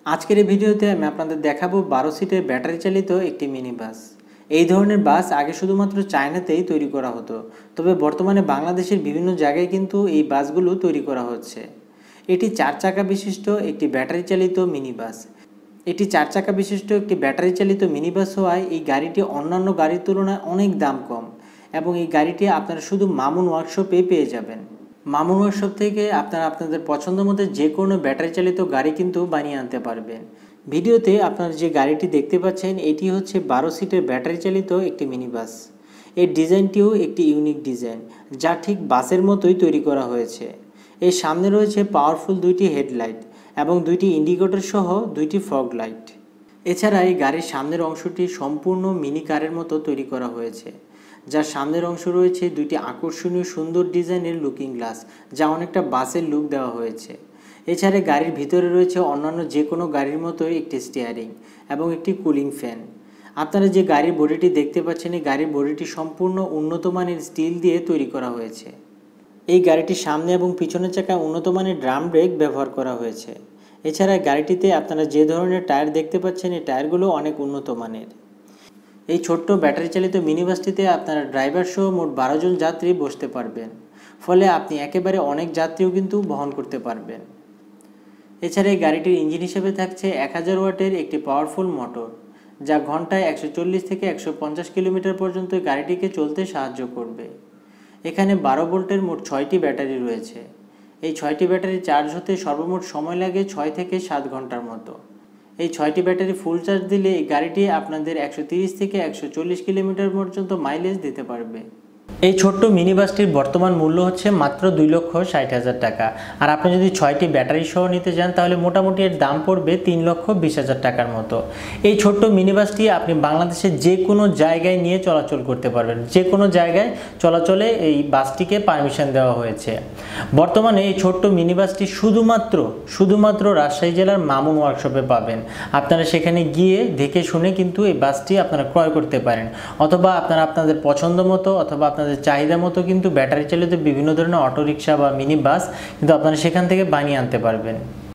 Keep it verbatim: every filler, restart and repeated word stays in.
আজকের এই ভিডিওতে আমি আপনাদের দেখাবো বারো সিটের ব্যাটারি চালিত একটি মিনি বাস। এই ধরনের বাস আগে শুধুমাত্র চায়নাতেই তৈরি করা হতো, তবে বর্তমানে বাংলাদেশের বিভিন্ন জায়গায় কিন্তু এই বাসগুলো তৈরি করা হচ্ছে। এটি চার চাকা বিশিষ্ট একটি ব্যাটারি চালিত মিনি বাস। এটি চার চাকা বিশিষ্ট একটি ব্যাটারি চালিত মিনি বাস হওয়ায় এই গাড়িটি অন্যান্য গাড়ির তুলনায় অনেক দাম কম এবং এই গাড়িটি আপনারা শুধু মামুন ওয়ার্কশপে পেয়ে যাবেন। মামুন ওয়ার্কশপ থেকে আপনারা আপনাদের পছন্দ মতো যে কোনো ব্যাটারি চালিত গাড়ি কিন্তু বানিয়ে আনতে পারবেন। ভিডিওতে আপনারা যে গাড়িটি দেখতে পাচ্ছেন এটি হচ্ছে বারো সিটের ব্যাটারি চালিত একটি মিনি বাস। এর ডিজাইনটিও একটি ইউনিক ডিজাইন, যা ঠিক বাসের মতোই তৈরি করা হয়েছে। এর সামনে রয়েছে পাওয়ারফুল দুইটি হেডলাইট এবং দুইটি ইন্ডিকেটর সহ দুইটি ফগ লাইট। এছাড়া এই গাড়ির সামনের অংশটি সম্পূর্ণ মিনি কারের মতো তৈরি করা হয়েছে, যার সামনের অংশ রয়েছে দুইটি আকর্ষণীয় সুন্দর ডিজাইনের লুকিং গ্লাস, যা অনেকটা বাসের লুক দেওয়া হয়েছে। এছাড়া গাড়ির ভিতরে রয়েছে অন্যান্য যে কোনো গাড়ির মতোই একটি স্টিয়ারিং এবং একটি কুলিং ফ্যান। আপনারা যে গাড়ির বডিটি দেখতে পাচ্ছেন, এই গাড়ির বডিটি সম্পূর্ণ উন্নত মানের স্টিল দিয়ে তৈরি করা হয়েছে। এই গাড়িটির সামনে এবং পিছনের চাকায় উন্নত মানের ড্রাম ব্রেক ব্যবহার করা হয়েছে। এছাড়া গাড়িটিতে আপনারা যে ধরনের টায়ার দেখতে পাচ্ছেন, এই টায়ারগুলো অনেক উন্নত মানের। এই ছোট্ট ব্যাটারি চালিত মিনি বাসটিতে আপনারা ড্রাইভার সহ মোট বারো জন যাত্রী বসতে পারবেন, ফলে আপনি একেবারে অনেক যাত্রীও কিন্তু বহন করতে পারবেন। এছাড়া এই গাড়িটির ইঞ্জিন হিসেবে থাকছে এক হাজার ওয়াটের একটি পাওয়ারফুল মোটর, যা ঘন্টায় একশো চল্লিশ থেকে একশো পঞ্চাশ কিলোমিটার পর্যন্ত গাড়িটিকে চলতে সাহায্য করবে। এখানে বারো ভোল্টের মোট ছয়টি ব্যাটারি রয়েছে। এই ছয়টি ব্যাটারি চার্জ হতে সর্বমোট সময় লাগে ছয় থেকে সাত ঘন্টার মতো। এই ছয়টি ব্যাটারি ফুল চার্জ দিলে এই গাড়িটি আপনাদের একশো তিরিশ থেকে একশো চল্লিশ কিলোমিটার পর্যন্ত মাইলেজ দিতে পারবে। এই ছোট্ট মিনি বাসটির বর্তমান মূল্য হচ্ছে মাত্র দুই লক্ষ ষাট হাজার টাকা। আর আপনি যদি ছয়টি ব্যাটারি সহ নিতে চান তাহলে মোটামুটি এর দাম পড়বে তিন লক্ষ বিশ হাজার টাকার মতো। এই ছোট্ট মিনি বাসটি আপনি বাংলাদেশের যে কোনো জায়গায় নিয়ে চলাচল করতে পারবেন। যে কোনো জায়গায় চলাচলে এই বাসটিকে পারমিশন দেওয়া হয়েছে। বর্তমানে এই ছোট্ট মিনি বাসটি শুধুমাত্র শুধুমাত্র রাজশাহী জেলার মামুন ওয়ার্কশপে পাবেন। আপনারা সেখানে গিয়ে দেখে শুনে কিন্তু এই বাসটি আপনারা ক্রয় করতে পারেন, অথবা আপনারা আপনাদের পছন্দ মতো অথবা আপনাদের চাহিদা মতো কিন্তু ব্যাটারি চালিত বিভিন্ন ধরনের অটোরিকশা বা মিনি বাস কিন্তু আপনারা সেখান থেকে বানিয়ে আনতে পারবেন।